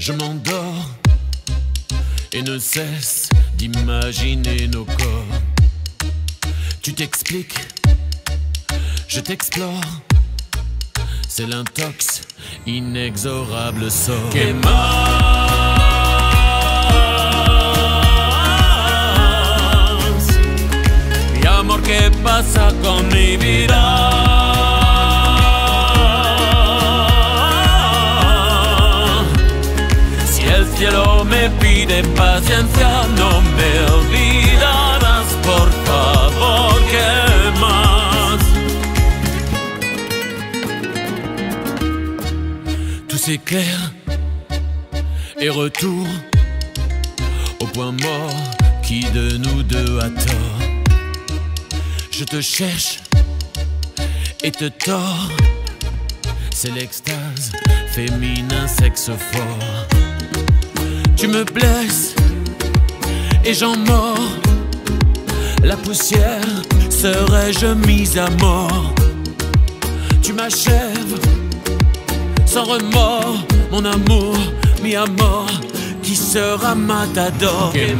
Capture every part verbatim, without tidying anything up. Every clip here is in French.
Je m'endors et ne cesse d'imaginer nos corps. Tu t'expliques, je t'explore. C'est l'intox inexorable sort. Que más, mi amor, ¿qué pasa con mi vida? El cielo me pide paciencia, no me olvidarás, por favor, ¿qué más? Tout s'éclaire et retour au point mort qui de nous deux a tort. Je te cherche et te tords, c'est l'extase féminin, sexe fort. Tu me blesses et j'en mords. La poussière serais-je mise à mort? Tu m'achèves sans remords, mon amour mis à mort. Qui sera matador? Que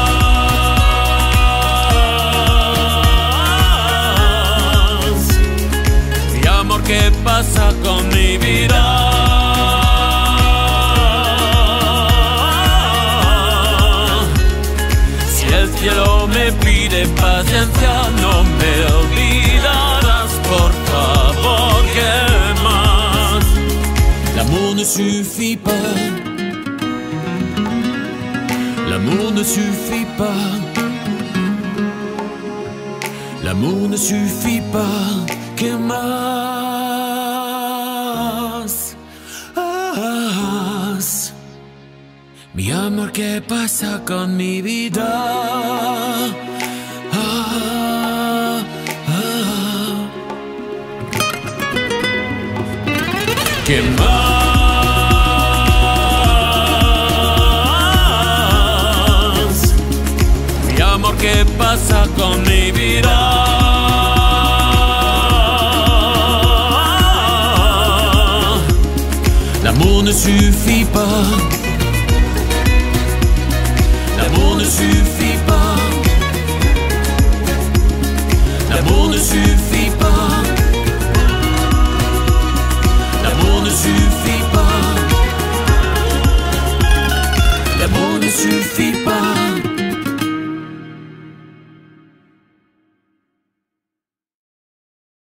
más, mi amor, ¿qué pasa con mi vida? El cielo me pide paciencia, no me olvidarás, por favor, ¿qué más? L'amour ne suffit pas, l'amour ne suffit pas, l'amour ne suffit pas, ¿qué más? Ah, mi amor, ¿qué pasa con mi vida? Ah, ah. ¿Qué más? Mi amor, ¿qué pasa con mi vida? L'amour ne suffit pas, l'amour ne suffit pas, l'amour ne suffit pas, l'amour ne suffit pas, l'amour ne suffit pas.